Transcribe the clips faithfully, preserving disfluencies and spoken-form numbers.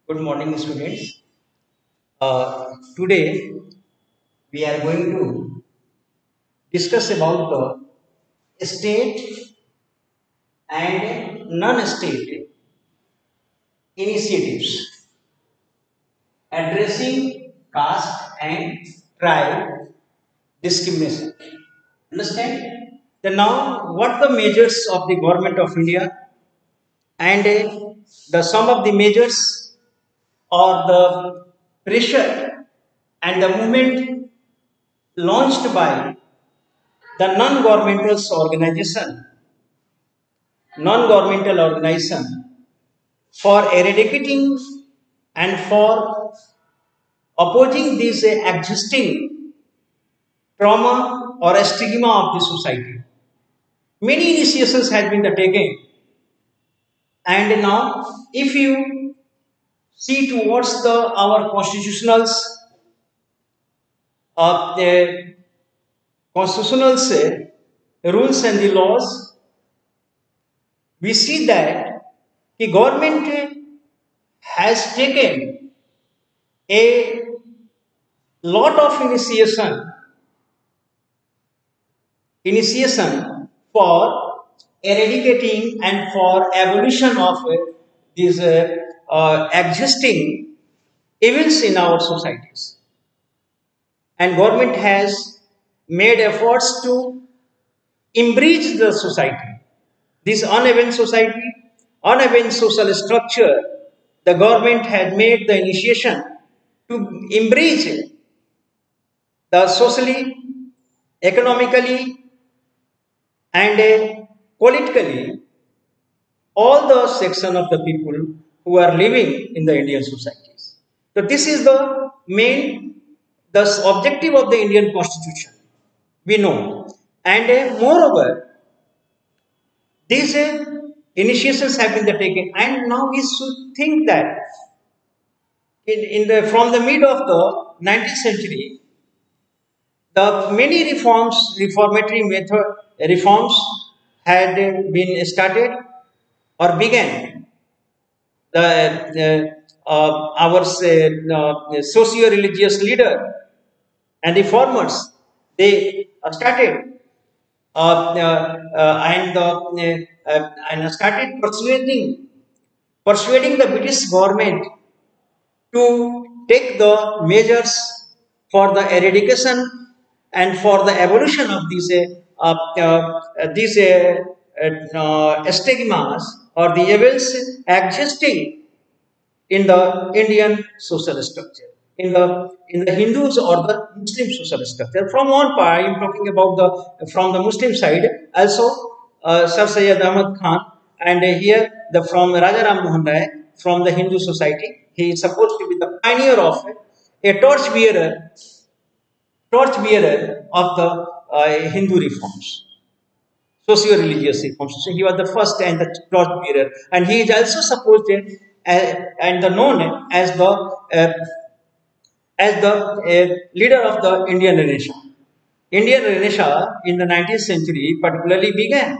Good morning, students. Uh, today we are going to discuss about the state and non-state initiatives addressing caste and tribe discrimination. Understand? Then now, what the measures of the government of India and uh, the some of the measures or the pressure and the movement launched by the non-governmental organization, non-governmental organization for eradicating and for opposing this uh, existing trauma or stigma of the society. Many initiations have been taken, and now if you see towards the our constitutionals, uh, the constitutional say, rules and the laws, we see that the government has taken a lot of initiation initiation for eradicating and for abolition of uh, these uh, uh, existing evils in our societies, and government has made efforts to embrace the society, this uneven society, uneven social structure. The government had made the initiation to embrace the socially, economically, and uh, politically all the section of the people who are living in the Indian societies. So this is the main, the objective of the Indian Constitution. We know, and uh, moreover, these uh, initiations have been taken, and now we should think that in, in the from the mid of the nineteenth century, the many reforms, reformatory method reforms had been started or began. The, uh, uh, our uh, socio-religious leader and reformers, they started uh, uh, uh, and uh, uh, and started persuading persuading the British government to take the measures for the eradication and for the abolition of these uh, uh, these uh, uh, stigmas or the evils existing in the Indian social structure, in the in the Hindus or the Muslim social structure. From one part, I am talking about the from the Muslim side. Also, uh, Sir Syed Ahmad Khan, and here the from Raja Ram Mohan Rai from the Hindu society. He is supposed to be the pioneer of a torch bearer, torch bearer of the uh, Hindu reforms, socio-religious reforms. So he was the first and the torch bearer, and he is also supposed uh, and the known as the uh, as the uh, leader of the Indian Renaissance. Indian Renaissance in the nineteenth century particularly began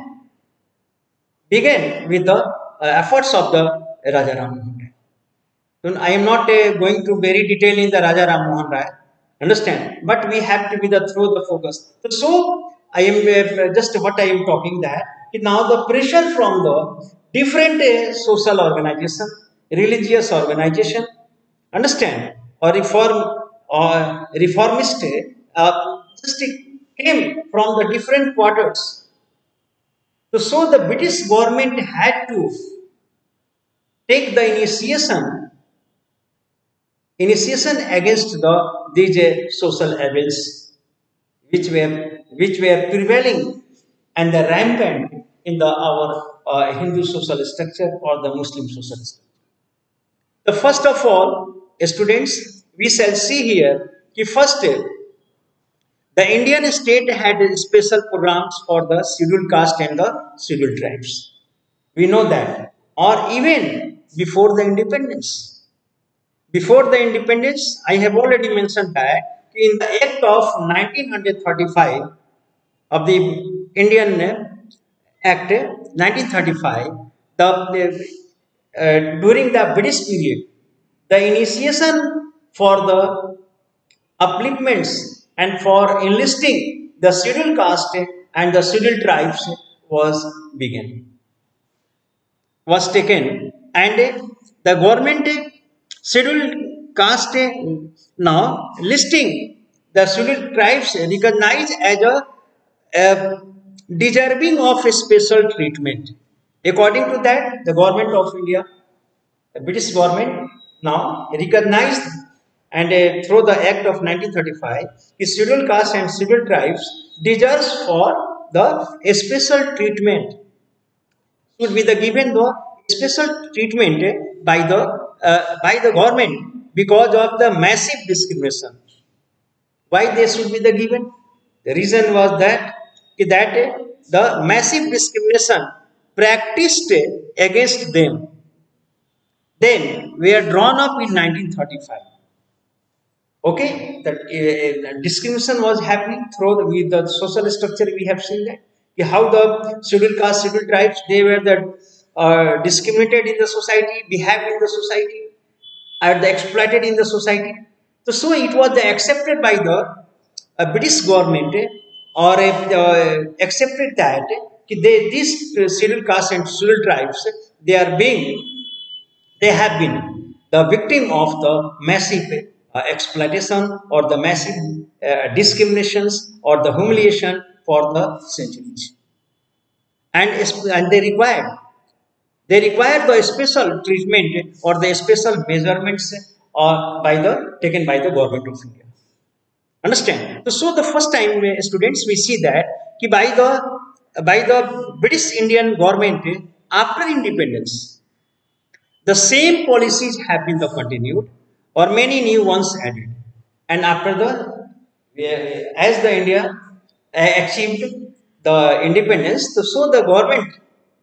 began with the uh, efforts of the Raja Ram Mohan Rai. So I am not uh, going to very detail in the Raja Ram Mohan Rai, understand? But we have to be the through the focus. So, so I am uh, just what I am talking that now the pressure from the different uh, social organization, religious organization, understand, or reform or reformist, uh, just came from the different quarters. So, so the British government had to take the initiation initiation against the these uh, social evils which were which were prevailing and the rampant in the our uh, Hindu social structure or the Muslim social structure. The first of all, students, we shall see here कि first the Indian state had special programs for the scheduled caste and the scheduled tribes. We know that, or even before the independence. Before the independence, I have already mentioned that in the Act of nineteen thirty-five of the Indian Act nineteen thirty-five, the, uh, during the British period, the initiation for the upliftments and for enlisting the scheduled caste and the scheduled tribes was begun, was taken, and the government scheduled caste now listing the scheduled tribes recognized as a, a deserving of a special treatment. According to that, the government of India, the British government now recognized, and uh, through the Act of nineteen thirty-five, the scheduled caste and scheduled tribes deserves for the special treatment, should be the given the special treatment by the uh, by the government because of the massive discrimination. Why they should be the given? The reason was that that the massive discrimination practiced against them then were drawn up in nineteen thirty-five. Okay, that uh, discrimination was happening through the, with the social structure. We have seen that how the scheduled caste, scheduled tribes, they were the uh, discriminated in the society, behaved in the society, are the exploited in the society. So, so it was the accepted by the uh, British government, eh, or uh, accepted that eh, they, these uh, scheduled caste and scheduled tribes, they are being they have been the victim of the massive uh, exploitation or the massive uh, discriminations or the humiliation for the centuries, and, and they required they require the special treatment or the special measurements uh, by the taken by the government of India. Understand? So the first time uh, students we see that ki by the by the British Indian government uh, after independence, the same policies have been the continued or many new ones added. And after the uh, as the India uh, achieved the independence, so the government,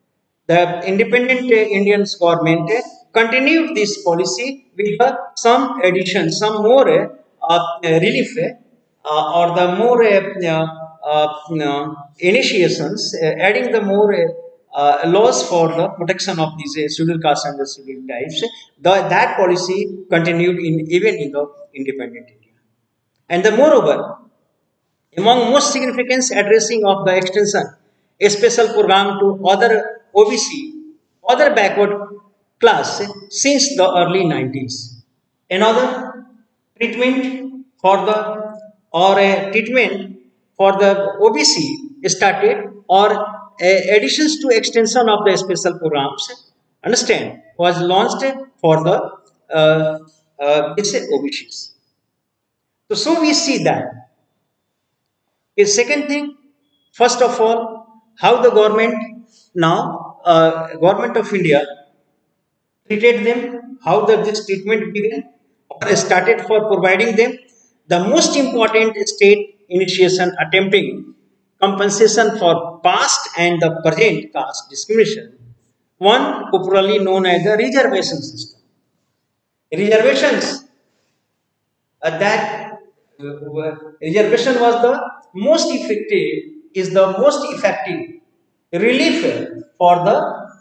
the independent uh, Indians government uh, continued this policy with uh, some addition, some more uh, uh, relief uh, or the more uh, uh, uh, initiations, uh, adding the more uh, uh, laws for the protection of these uh, scheduled castes and the scheduled tribes. The, that policy continued in even in the independent India. And the moreover, among most significant addressing of the extension, a special program to other O B C, other backward class since the early nineties. Another treatment for the or a treatment for the O B C started or a additions to extension of the special programs, understand, was launched for the uh, uh, O B Cs. So, so we see that. A second thing, first of all, how the government now, uh, government of India treated them, how the, this treatment began or started for providing them the most important state initiation attempting compensation for past and the present caste discrimination, one popularly known as the reservation system. Reservations uh, that uh, reservation was the most effective is the most effective relief for the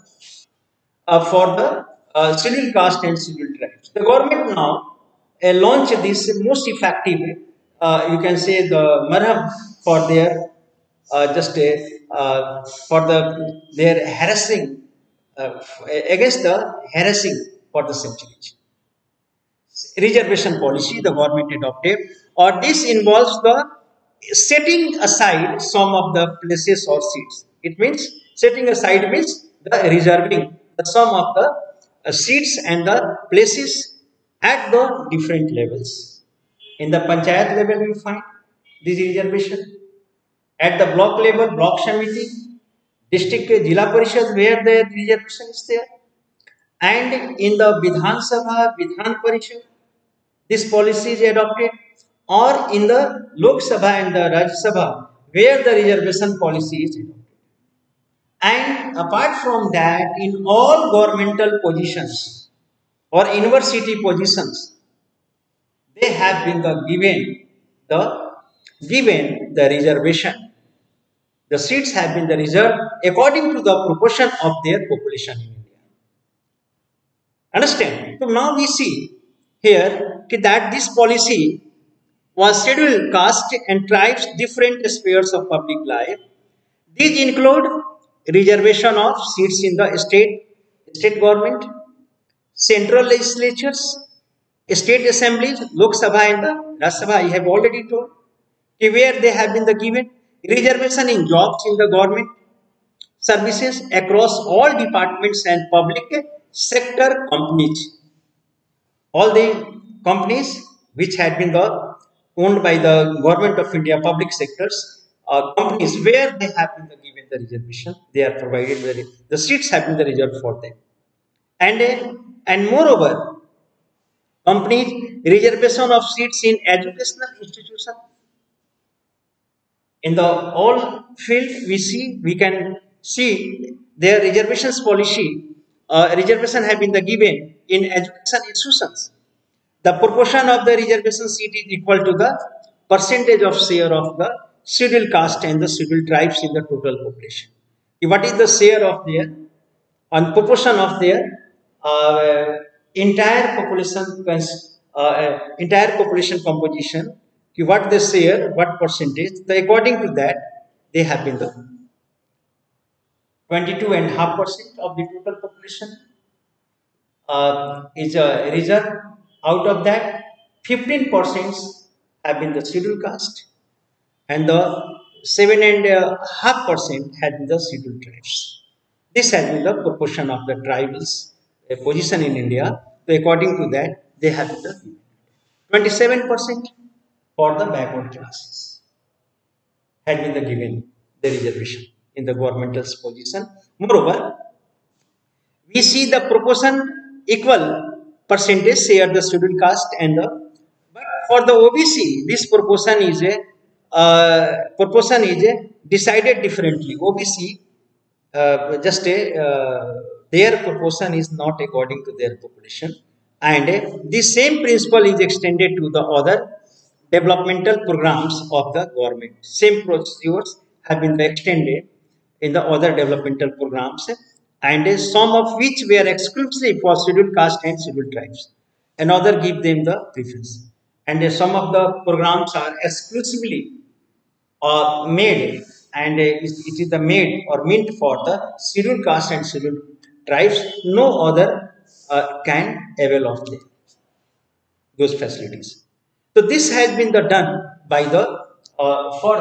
uh, for the uh, scheduled caste and scheduled tribes. The government now uh, launched this most effective, uh, you can say the marham for their uh, just a, uh, for the their harassing uh, against the harassing for the centuries. Reservation policy the government adopted, or this involves the setting aside some of the places or seats. It means setting aside means the reserving the some of the uh, seats and the places at the different levels. In the panchayat level, we find this reservation. At the block level, block samiti, district jila parishad, where the reservation is there, and in the Vidhan Sabha, Vidhan Parishad, this policy is adopted, or in the Lok Sabha and the Rajya Sabha, where the reservation policy is adopted. And apart from that, in all governmental positions or university positions, they have been the given the given the reservation. The seats have been the reserved according to the proportion of their population in India. Understand? So now we see here that this policy was scheduled caste and tribes different spheres of public life. These include reservation of seats in the state, state government, central legislatures, state assemblies, Lok Sabha and the Rajya Sabha. I have already told where they have been the given reservation in jobs in the government services across all departments and public sector companies. All the companies which had been the owned by the government of India, public sectors, uh, companies where they have been the given the reservation, they are provided the, the seats have been the reserved for them. And, uh, and moreover, companies reservation of seats in educational institution. In the all field we see, we can see their reservations policy, uh, reservation have been the given in education institutions. The proportion of the reservation seat is equal to the percentage of share of the scheduled caste and the scheduled tribes in the total population. What is the share of their on proportion of their uh, entire population uh, entire population composition? What they share, what percentage? So according to that, they have been the twenty-two and a half percent of the total population uh, is a reserve. Out of that, fifteen percent have been the scheduled caste, and the seven and a half percent had been the scheduled tribes. This has been the proportion of the tribals uh, position in India. So according to that, they have been the twenty-seven percent for the backward classes had been the given the reservation in the governmental position. Moreover, we see the proportion equal percentage share the scheduled caste and the, but for the O B C this proportion is a uh, proportion is a decided differently. O B C uh, just a uh, their proportion is not according to their population, and uh, the same principle is extended to the other developmental programs of the government. Same procedures have been extended in the other developmental programs, and some of which were exclusively for scheduled caste and scheduled tribes. Another give them the preference. And some of the programs are exclusively uh, made, and it is the made or meant for the scheduled caste and scheduled tribes. No other uh, can avail of them, those facilities. So this has been the done by the uh, for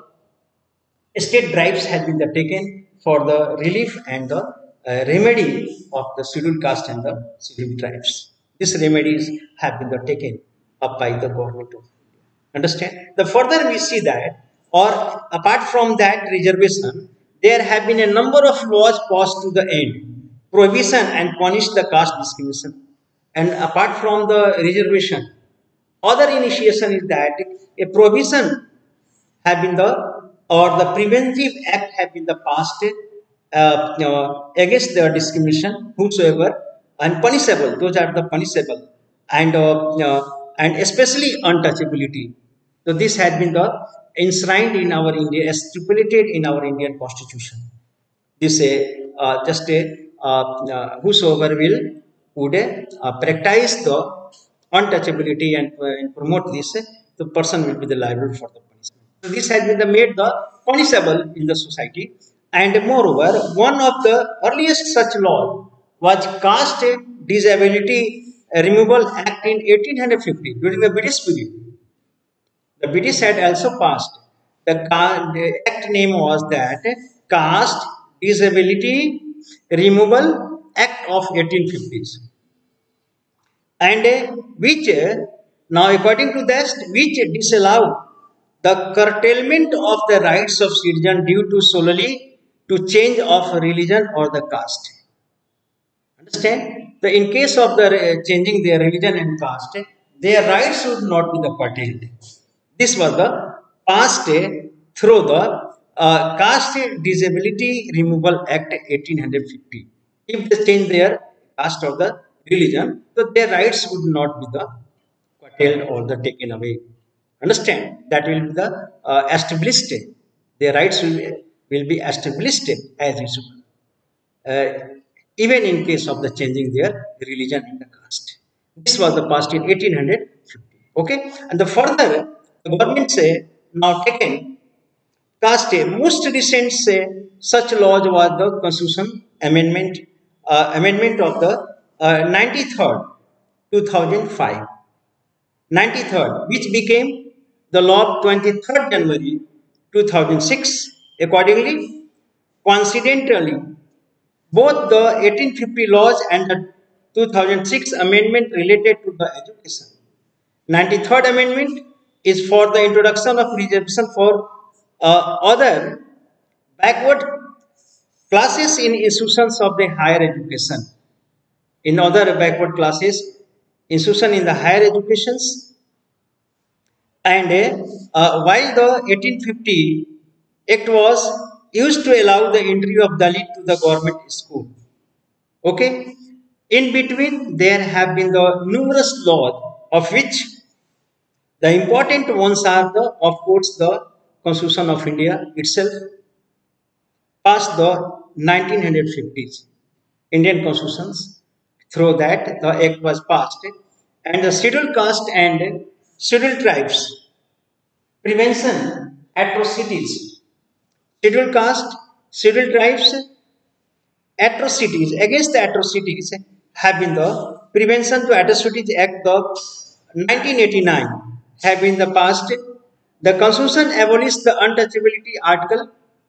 the state drives has been the taken for the relief and the uh, remedy of the scheduled caste and the scheduled tribes. These remedies have been the taken up by the government of India. Understand? The further we see that, or apart from that reservation, there have been a number of laws passed to the end, prohibition and punish the caste discrimination. And apart from the reservation, other initiation is that a prohibition have been the or the preventive act have been the passed uh, you know, against the discrimination whosoever and punishable. Those are the punishable and uh, you know, and especially untouchability. So this had been the enshrined in our India, stipulated in our Indian Constitution. This a uh, just a uh, uh, whosoever will would uh, practice the untouchability and, uh, and promote this, the person will be the liable for the punishment. So this has been the made the punishable in the society. And moreover, one of the earliest such law was Caste Disability Removal Act in eighteen fifty during the British period. The British had also passed. The, the act name was that Caste Disability Removal Act of eighteen fifties. And uh, which uh, now according to that, which disallow the curtailment of the rights of citizen due to solely to change of religion or the caste. Understand? So in case of the uh, changing their religion and caste, their rights should not be the curtailed. This was the passed uh, through the uh, Caste Disability Removal Act eighteen fifty. If they change their caste or the religion, so their rights would not be the curtailed or the taken away. Understand? That will be the uh, established. Their rights will be, will be established as usual. Uh, even in case of the changing their religion and the caste. This was the passed in eighteen fifty. Okay, and the further the government say now taken cast a most recent say such laws was the Constitution Amendment uh, Amendment of the uh, ninety-third two thousand five ninety-third, which became the law of twenty-third January two thousand six. Accordingly, coincidentally, both the eighteen fifty laws and the two thousand six amendment related to the education. ninety-third amendment is for the introduction of reservation for uh, other backward classes in institutions of the higher education. In other backward classes, institution in the higher educations, and uh, while the eighteen fifty Act was used to allow the entry of Dalit to the government school. Okay, in between there have been the numerous laws, of which the important ones are the, of course, the Constitution of India itself, passed the nineteen fifties Indian constitutions. Through that, the act was passed, and the scheduled caste and scheduled tribes prevention atrocities. Scheduled caste, scheduled tribes atrocities against the atrocities have been the Prevention to Atrocities Act of nineteen eighty-nine have been the passed. The Constitution abolished the untouchability article,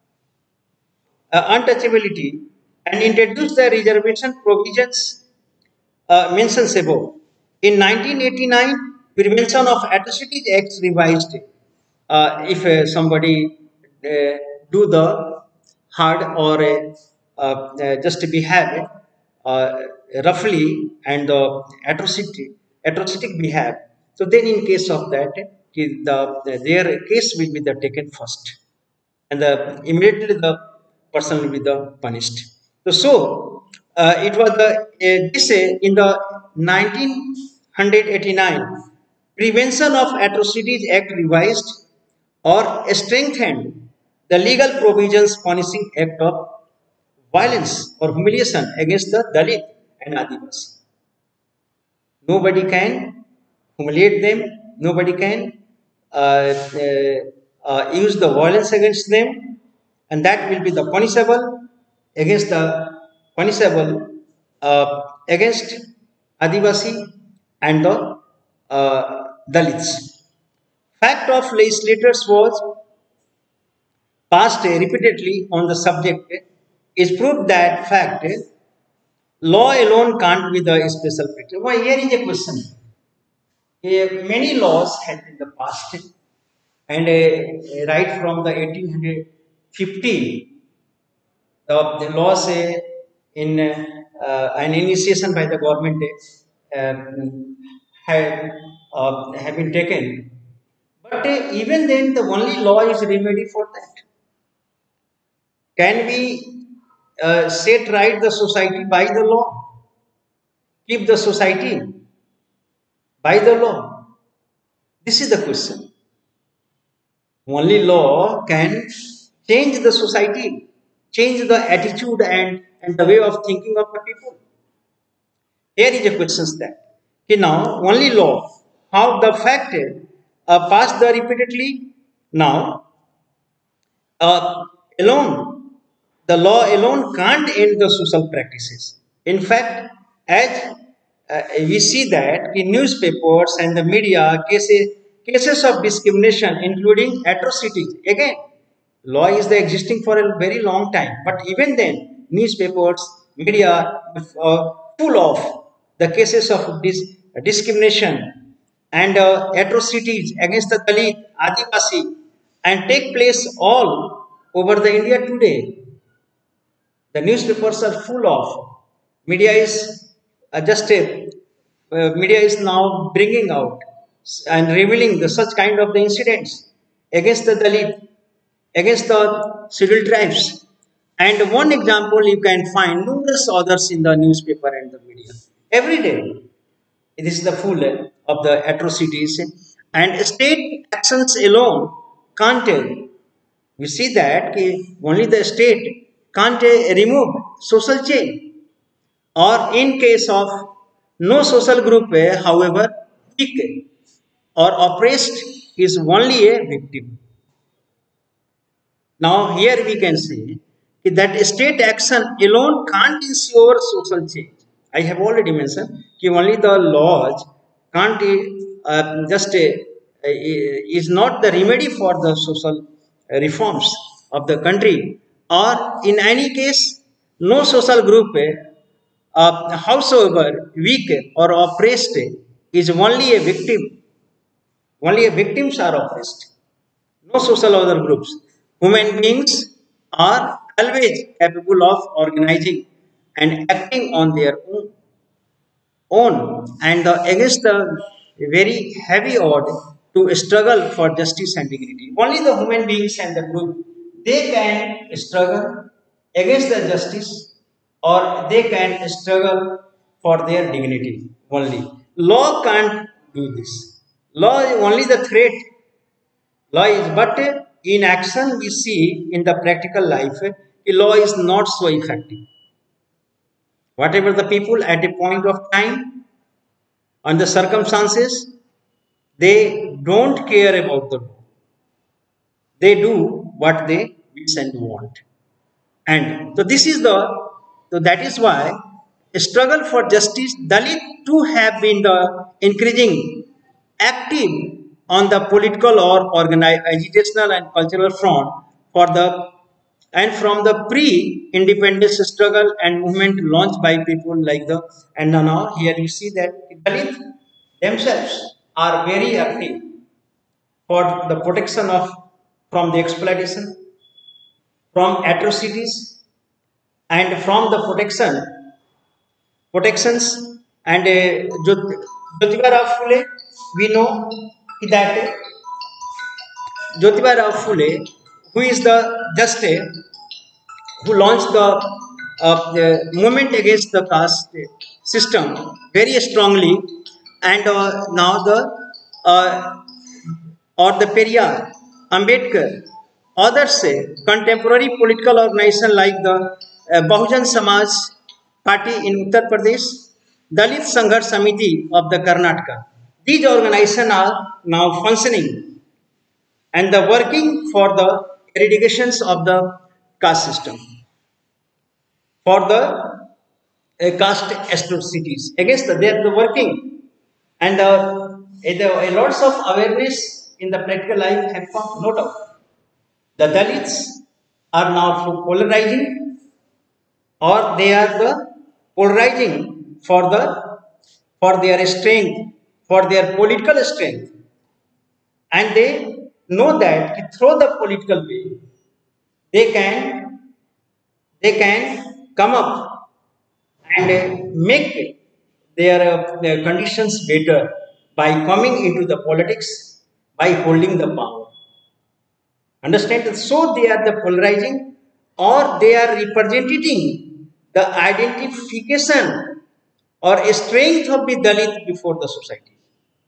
uh, untouchability, and introduced the reservation provisions uh, mentioned above. In nineteen eighty-nine, Prevention of Atrocities Act revised. Uh, if uh, somebody uh, do the hard or uh, uh, just behave uh, roughly and the atrocity atrocitic behave, so then in case of that, the, the their case will be the taken first, and the immediately the person will be the punished. So, so uh, it was the uh, this uh, in the nineteen eighty-nine Prevention of Atrocities Act revised or strengthened the legal provisions punishing act of violence or humiliation against the Dalit and Adivasi. Nobody can humiliate them. Nobody can uh, uh, uh, use the violence against them, and that will be the punishable against the punishable uh, against Adivasi and the uh, Dalits. Fact of legislators was passed repeatedly on the subject is proof that fact law alone can't be the special feature. Why? Here is a question. Uh, many laws have been the past, and uh, right from the eighteen fifty, uh, the laws uh, in uh, an initiation by the government uh, um, had uh, have been taken. But uh, even then, the only law is remedy for that. Can we uh, set right the society by the law? Keep the society by the law? This is the question. Only law can change the society, change the attitude and, and the way of thinking of the people. Here is a question that okay, now only law, how the fact uh, passed the repeatedly now uh, alone, the law alone can't end the social practices. In fact, as uh, we see that in newspapers and the media cases, cases of discrimination, including atrocities. Again, law is the existing for a very long time, but even then, newspapers, media, uh, full of the cases of dis discrimination and uh, atrocities against the Dalit, Adivasi, and take place all over the India today. The newspapers are full of. Media is uh, just a uh, media is now bringing out and revealing the such kind of the incidents against the Dalit, against the scheduled tribes. And one example you can find numerous others in the newspaper and the media every day. This is the full of the atrocities, and state actions alone can't tell. We see that ki only the state can't remove social change, or in case of No social group, eh, however weak or oppressed, is only a victim. Now, here we can say that state action alone can't ensure social change. I have already mentioned that only the laws can't uh, just uh, is not the remedy for the social reforms of the country, or in any case, no social group, uh, howsoever weak or oppressed, is only a victim. Only victims are oppressed, no social other groups. Human beings are always capable of organizing and acting on their own, own and uh, against the very heavy odds to struggle for justice and dignity. Only the human beings and the group, they can struggle against the justice, or they can struggle for their dignity only. Law can't do this. Law is only the threat lies, but in action we see in the practical life, a law is not so effective. Whatever the people at a point of time and the circumstances, they don't care about the law. They do what they wish and want. And so this is the, so that is why a struggle for justice, Dalit too have been the increasing active on the political or organized agitational and cultural front for the, and from the pre-independence struggle and movement launched by people like the, and now here you see that Dalit themselves are very active for the protection of, from the exploitation, from atrocities, and from the protection protections. And uh, Jyot- Jyotiba Rao Phule, we know that Jyotiba Rao Phule, who is the just uh, who launched the, uh, the movement against the caste system very strongly, and uh, now the uh, or the Periyar, Ambedkar, others say contemporary political organization like the uh, Bahujan Samaj Party in Uttar Pradesh, Dalit Sangharsh Samiti of the Karnataka. These organizations are now functioning and the working for the eradications of the caste system, for the uh, caste atrocities. Against the, they are the working, and uh, a, a lots of awareness in the practical life have come, no doubt. The Dalits are now polarizing, or they are the polarizing for the, for their strength, for their political strength, and they know that through the political way they can, they can come up and make their, uh, their conditions better by coming into the politics, by holding the power. Understand? So they are the polarizing, or they are representing the identification or strength of the Dalit before the society.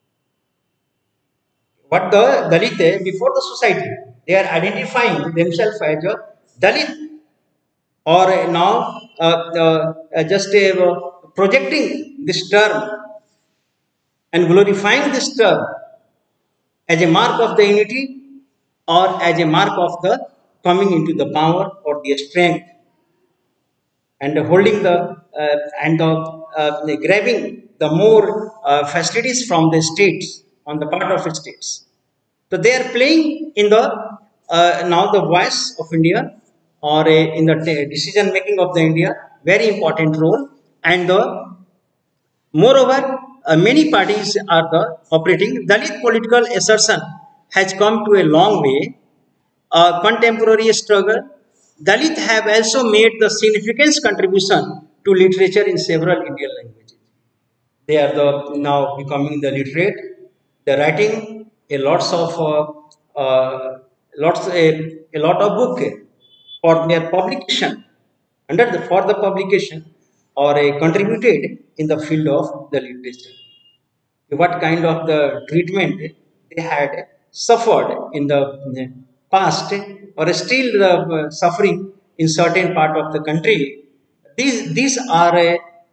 What the Dalit is before the society, they are identifying themselves as a Dalit, or now uh, uh, just uh, projecting this term and glorifying this term as a mark of the unity, or as a mark of the coming into the power or the strength, and holding the uh, and the, uh, grabbing the more uh, facilities from the states on the part of the states. So they are playing in the uh, now the voice of India, or uh, in the decision making of the India, very important role. And the, moreover, uh, many parties are the operating. Dalit political assertion has come to a long way. Uh, contemporary struggle, Dalit have also made the significant contribution to literature in several Indian languages. They are the now becoming the literate. They are writing a lots of uh, uh, lots a, a lot of book for their publication, under the for the publication, or a contributed in the field of the literature. What kind of the treatment they had suffered in the past, or still uh, suffering in certain part of the country. These, these are uh,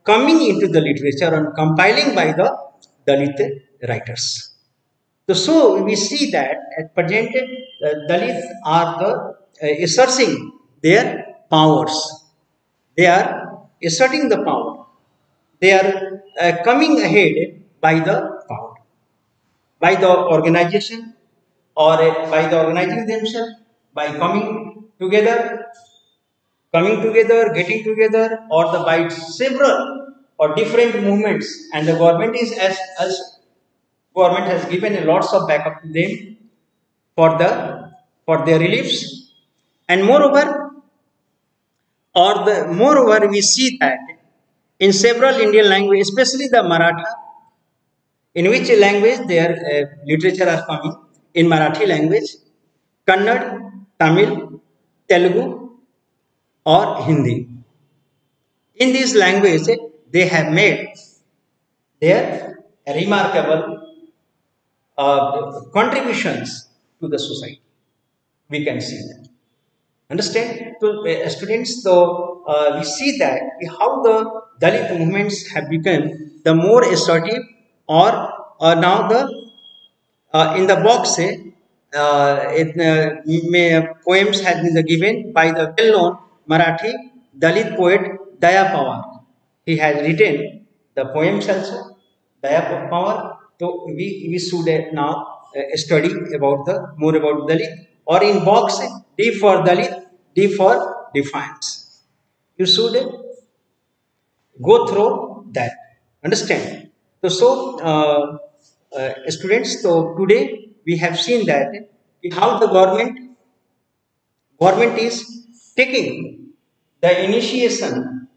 coming into the literature and compiling by the Dalit writers. So, so we see that at present uh, Dalits are the uh, asserting their powers. They are asserting the power. They are uh, coming ahead by the power, by the organization, or uh, by the organizing themselves, by coming together, coming together, getting together, or the by several or different movements, and the government is as as government has given a lots of backup to them for the for their reliefs, and moreover, or the moreover we see that in several Indian languages, especially the Maratha, in which language their uh, literature are coming in Marathi language, Kannada, Tamil, Telugu, or Hindi. In these languages, they have made their remarkable uh, contributions to the society. We can see that. Understand? So, uh, students, so uh, we see that how the Dalit movements have become the more assertive, or uh, now the uh, in the box, eh, uh, it, uh, may, poems have been given by the well-known Marathi Dalit poet Daya Pawar. He has written the poems also, Daya Pawar. So we, we should uh, now uh, study about the more about Dalit, or in box eh, D for Dalit, D for defiance. You should uh, go through that. Understand? So, so uh, uh, students, so today we have seen that how the government government is taking the initiation,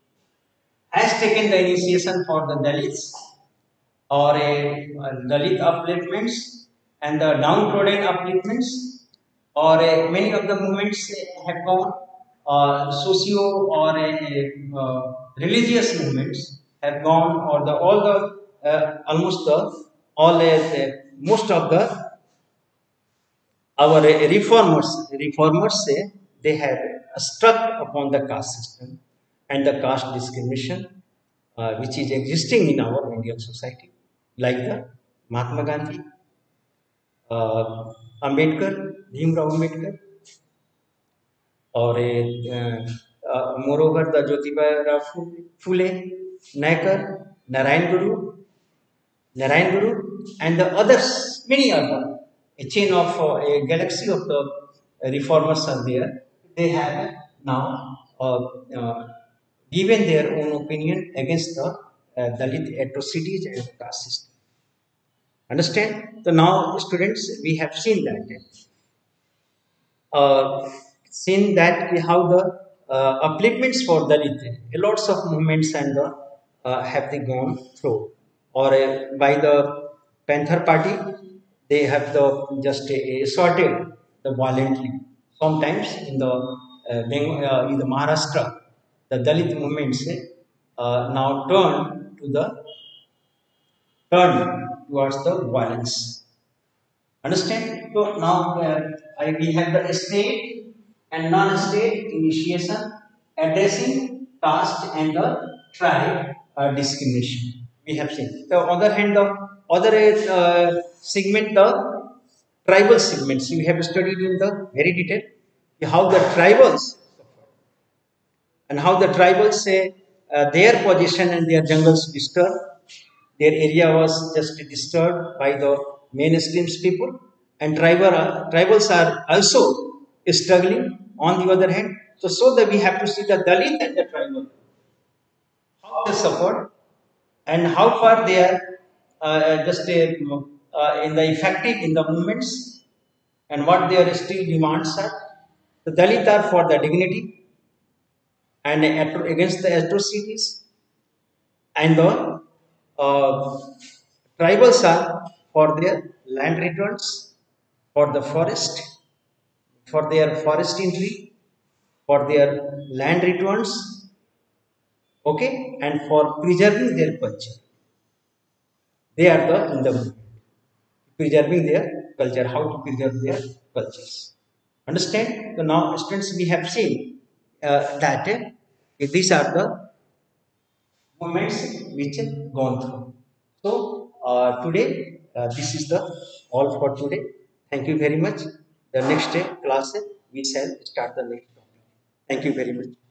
has taken the initiation for the Dalits, or a, a Dalit upliftments and the downtrodden upliftments, or a, many of the movements have gone, uh, socio or a, a, uh, religious movements have gone, or the all the uh, almost the all uh, most of the our reformers reformers say they have struck upon the caste system and the caste discrimination uh, which is existing in our Indian society, like the Mahatma Gandhi, uh, Ambedkar, Bhimrao Ambedkar, or uh, uh, moreover the Jyotiba Rao Phule, Naikar, Narayan Guru, Narayan Guru, and the others, many other, a chain of uh, a galaxy of the reformers are there. They have now uh, uh, given their own opinion against the uh, Dalit atrocities and the caste system. Understand? So now, students, we have seen that. Uh, seen that how the uh, upliftments for Dalit, a lots of movements and the uh, have they gone through, or uh, by the Panther Party, they have the just uh, sorted the violently. Sometimes in the uh, Beng- uh, in the Maharashtra, the Dalit movements uh, now turn to the turn towards the violence. Understand? So now uh, I, we have the state and non-state initiation addressing caste and the tribe uh, discrimination. We have seen. The other hand, the other uh, segment, the tribal segments. We have studied in the very detail how the tribals and how the tribals say uh, their position and their jungles disturbed. Their area was just disturbed by the mainstream people, and tribal, tribals are also struggling on the other hand. So, so that we have to see the Dalit and the tribal, how they suffered and how far they are uh, just uh, uh, in the effective in the movements, and what their still demands are. The Dalit are for the dignity and against the atrocities, and the uh, tribals are for their land returns, for the forest, for their forest entry, for their land returns, okay, and for preserving their culture. They are the in the movement, preserving their culture, how to preserve their cultures. Understand? So now, students, we have seen uh, that uh, these are the movements which gone through. So uh, today uh, this is the all for today. Thank you very much. The next day class we shall start the next topic. Thank you very much.